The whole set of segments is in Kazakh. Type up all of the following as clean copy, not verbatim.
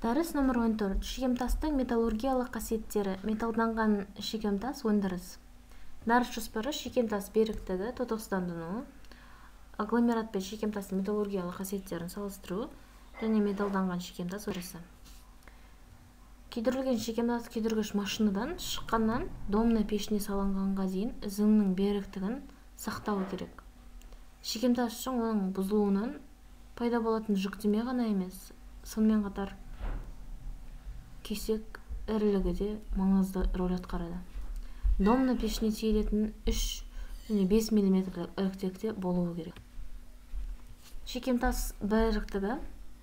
Дәріс номер 14. Шикемтастың металлургиялық қасиеттері. Металданған шикемтас өндіріс. Дәріс жоспары шикемтас беріктігі, тотықсыздануы, агломерат пен шикемтастың металлургиялық қасиеттерін салыстыру және металданған шикемтас өндірісі. Күйдірілген шикемтас күйдіргіш машинадан шыққаннан домна пешіне салынғанға дейін зіңнің беріктігін сақтауы керек. Шикемтас үшін оның бұзылуынан пайда болатын жүктеме ғана емес, сонымен қатар кесек ірілігі де маңызды рөл атқарады. Домна пешіне тиелетін 3 және 5 мм іріктекте болуы керек. Шикемтас беріктігі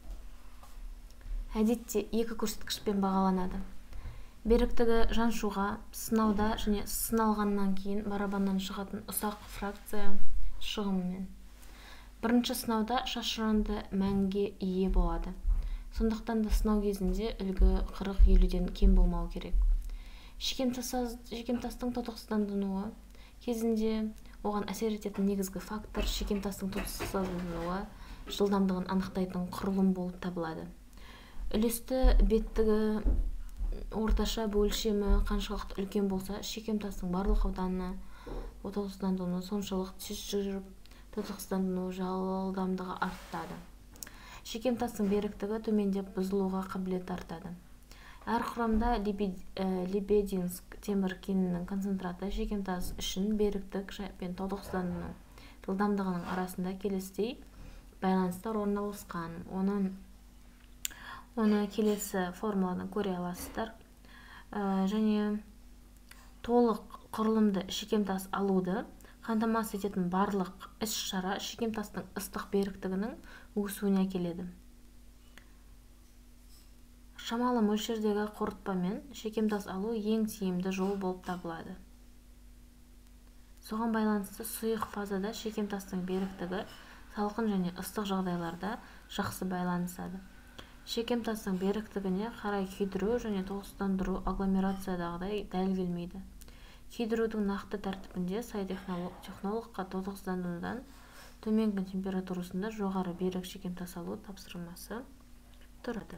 әдетте 2 көрсеткішпен бағаланады. Беріктігі жаншуға, сынауда және сыналғаннан кейін барабаннан шығатын ұсақ фракция шығымымен. Бірінші сынауда шашыранды мәнге ие болады. Сондықтан да сынау кезінде үлгі 40-50-ден кем болмау керек. Шикемтастың тотықсыздануы кезінде оған әсер ететін негізгі фактор шикемтастың тотықсыздануы жылдамдығын анықтайтын құрылым болып табылады. Үлесті беттігі орташа бөлшемі қаншалықты үлкен болса, шикемтастың барлық ауданы тотықсыздануы соншалық тез жүріп, тотықсыздануы жылдамдығы артады. Шикемтастың беріктігі төмендеп бұзылуға қабілеті артады. Әр құрамда лебединск темір кенінің концентраты шикемтас үшін беріктік пен тотықсыздану жылдамдығының арасында келесідей байланыстар орналасқан. Оны келесі формуладан көре аласыздар. Және толық құрылымды шикемтас алуды қамтамасыз ететін барлық іс-шара шикемтастың ыстық беріктігінің өсуіне әкеледі. Шамалы мөлшердегі қорытпамен шикемтас алу ең тиімді жол болып табылады. Соған байланысты сұйық фазада шикемтастың беріктігі салқын және ыстық жағдайларда жақсы байланысады. Шикемтастың беріктігіне қарай күйдіру және тотықсыздандыру агломерациядағыдай дәл келмейді. Күйдірудің нақты тәртібінде сай технологқа тотықсызданудан төменгі температурасында жоғары берік шикемтас алу тапсырмасы тұрады.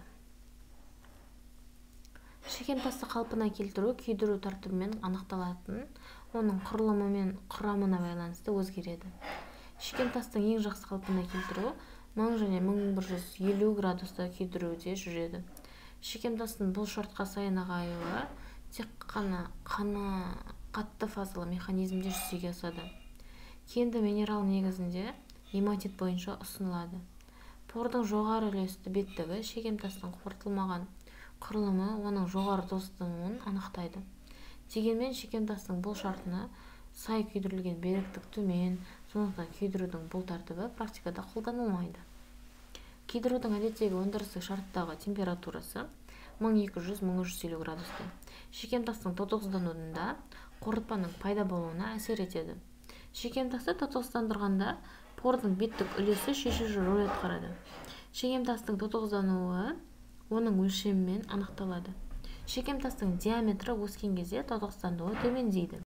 Шикемтасты қалпына келтіру күйдіру тәртібімен анықталатын, оның құрылымы мен құрамына байланысты өзгереді. Шикемтастың ең жақсы қалпына келтіру 1000 және 1150 градуста күйдіруде жүреді. Шикемтастың бұл шартқа сай нығаюы тек қана қатты фазалы механизмде жүзеге асады. Кенді минерал негізінде гематит бойынша ұсынылады. Пордың жоғары үлесті беттігі шикемтастың қорытылмаған құрылымы оның жоғары тотықсыздануын анықтайды. Дегенмен шикемтастың бұл шартына сай күйдірілген беріктік төмен, сондықтан күйдірудің бұл тәртібі практикада қолданылмайды. Күйдірудің әдеттегі өндірістік шарттағы температурасы 1200-1150 градусты. Шикемтастың тотықсыздануында қорытпаның пайда болуына әсер етеді. Шикемтасты тотықсыздандырғанда пордың беттік үлесі шешуші рөл атқарады. Шикемтастың тотықсыздануы оның өлшемімен анықталады. Шикемтастың диаметрі өскен кезде тотықсыздануы төмендейді.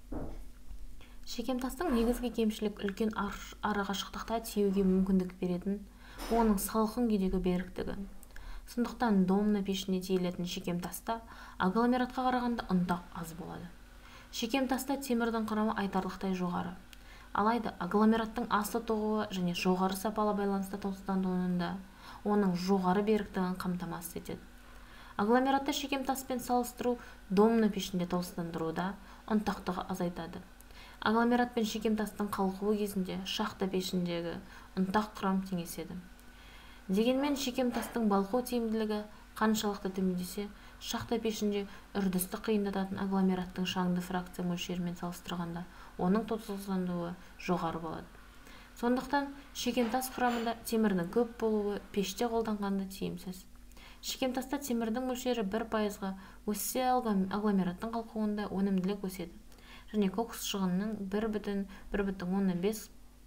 Шикемтастың негізгі кемшілік үлкен арақашықтықта тиеуге мүмкіндік беретін оның салқын күйдегі беріктігі. Сондықтан домна пешіне тиелетін шикемтаста агломератқа қарағанда ұнтақ аз болады. Шикемтаста темірдің құрамы айтарлықтай жоғары. Алайда агломераттың аз тотығуы және жоғары сапалы байланысты тотықсыздануында оның жоғары беріктігін қамтамасыз етеді. Агломератты шикемтаспен салыстыру домна пешінде тотықсыздандыруда ұнтақтығы азайтады. Агломерат пен шикемтастың қалқуы кезінде шахта пешіндегі ұнтақ құрам теңеседі. Дегенмен шикемтастың балқу тиімділігі қаншалықты төмендесе, шахта пешінде үрдісті қиындататын агломераттың шаңды фракция мөлшерімен салыстырғанда оның тотықсыздануы жоғары болады. Сондықтан шикемтас құрамында темірдің көп болуы пеште қолданғанда тиімсіз. Шикемтаста темірдің мөлшері 1%-ға өссе, агломераттың қалқуында өнімділік өседі және кокс шығынның 1,5%,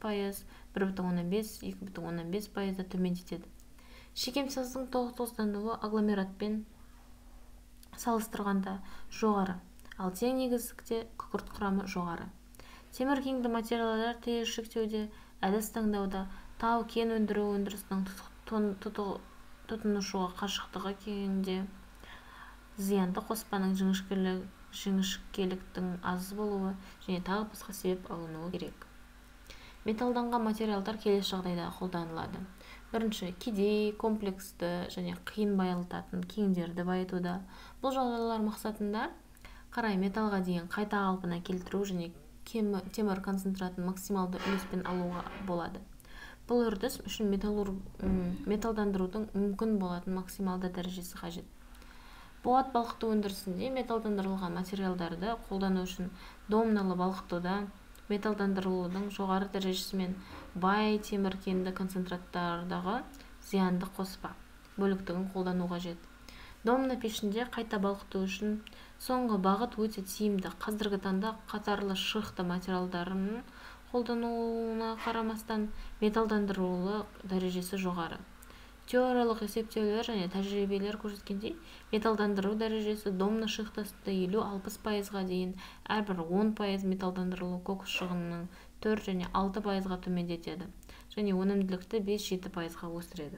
1,5-2,5% төмендетеді. Шикемтастың тотықсыздануы агломератпен салыстырғанда жоғары, ал тең негіздікте күкірт құрамы жоғары. Темір кенді материалдар тез жүктеуде, әдіс таңдауда, тау кен өндіру өндірісінің тұтынушыға қашықтығы кеңінде, зиянды қоспаның жіңішкеліктің аз болуы және тағы басқа себеп алынуы керек. Металданған материалдар келесі жағдайда қолданылады. Бірінші, кедей, комплексті және қиын байытылатын кендерді байытуда. Бұл жағдайлар мақсатында қарай металға дейін қайта қалпына келтіру және темір концентратын максималды үлеспен алуға болады. Бұл үрдіс үшін металдандырудың мүмкін болатын максималды дәрежесі қажет. Болат балқыту өндірісінде металдандырылған материалдарды қолдану үшін домналы балқытуда металдандырылудың жоғары дәрежесімен бай темір кенді концентраттардағы зиянды қоспа бөліктігін қолдану қажет. Домна пешінде қайта балқыту үшін соңғы бағыт өте тиімді. Қазіргі таңда қатарлы шықты материалдарын қолдануына қарамастан металдандырылу дәрежесі жоғары. Теориялық есептеулер және тәжірибелер көрсеткендей, металдандыру дәрежесі домна шихтасында 50-60%-ға дейін, әрбір 10% металдандырылу кокс шығынының 4 және 6%-ға төмендетеді және өнімділікті 5-7%-ға өсіреді.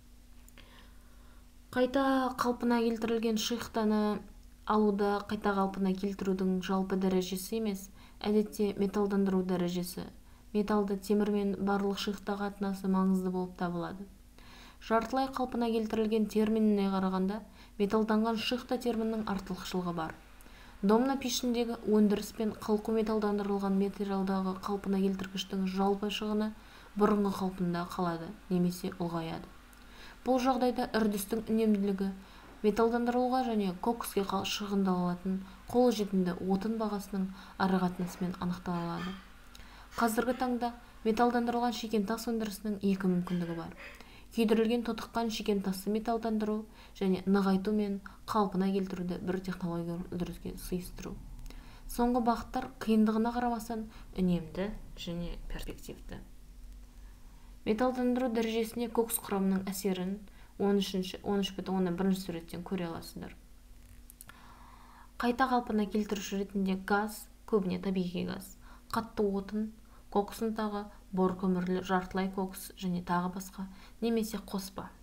Қайта қалпына келтірілген шихтаны алуда қайта қалпына келтірудің жалпы дәрежесі емес, әдетте металдандыру дәрежесі, металды темірмен барлық шихта қатынасы маңызды болып табылады. Жартылай қалпына келтірілген терминіне қарағанда металданған шихта терминінің артықшылығы бар. Домна пешіндегі өндіріс пен қылқу металдандырылған материалдағы қалпына келтіргіштің жалпы шығыны бұрынғы қалпында қалады немесе ұлғаяды. Бұл жағдайда үрдістің үнемділігі металдандырылуға және кокске шығындалатын қолжетімді отын бағасының арақатынасымен анықталады. Қазіргі таңда металдандырылған шикентас өндірісінің екі мүмкіндігі бар: күйдірілген тотыққан шикентасты металдандыру және нығайту мен қалпына келтіруді бір технологиялық үрдіске сыйыстыру. Соңғы бағыттар қиындығына қарамастан үнемді және перспективті. Металдандыру дәрежесіне кокс құрамының әсерін 13.1 суреттен көре аласыздар. Қайта қалпына келтіруші ретінде газ, көбіне табиғи газ, қатты отын, кокс ұнтағы, бор көмірлі жартылай кокс және тағы басқа, немесе қоспа.